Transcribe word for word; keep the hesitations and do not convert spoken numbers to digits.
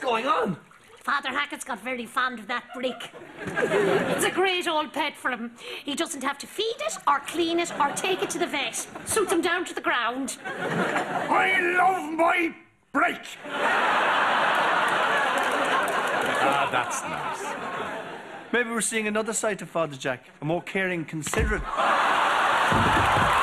going on? Father Hackett's got very fond of that brick. It's a great old pet for him. He doesn't have to feed it, or clean it, or take it to the vet. Suits him down to the ground. I love my brick! Ah, that's nice. Maybe we're seeing another side to Father Jack, a more caring, considerate...